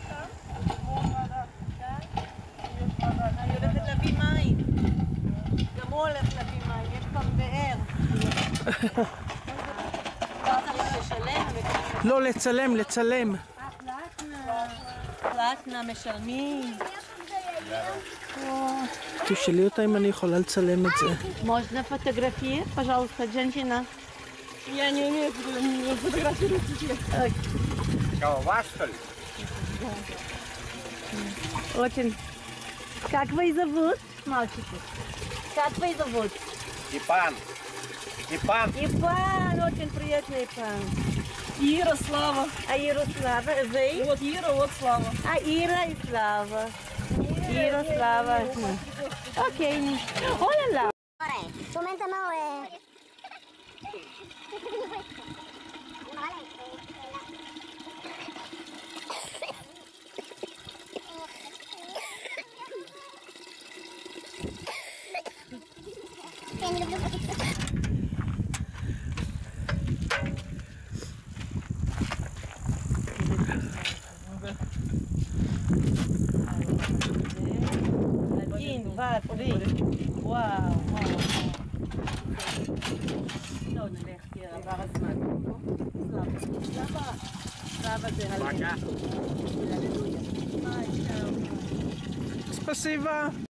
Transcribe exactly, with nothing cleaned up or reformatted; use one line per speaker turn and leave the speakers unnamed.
אני הולכת להביא מים. גם הוא הולך להביא מים, יש כאן באר. לא צריך לשלם?
לא, לצלם, לצלם.
פלטנה משלמים.
תשאלי אותה אם אני יכולה לצלם את זה.
Можно фотографировать, пожалуйста, женщина? Я не умею фотографировать сейчас.
Что, вас, что ли?
Очень. Как вы зовут, мальчики? Как вы зовут?
Ипан. Ипан.
Ипан, очень приятно, Ипан.
Ира, Слава.
А Ярослава, вы?
Вот Ира, вот Слава.
А Ира и Слава. Ира, Слава. Окей. Оля-ла.
Sumenta mau eh.
Один, два, три. וואו, וואו. לא נלך, כי עבר הזמן. סבא. סבא זה הללויה.
Спасибо.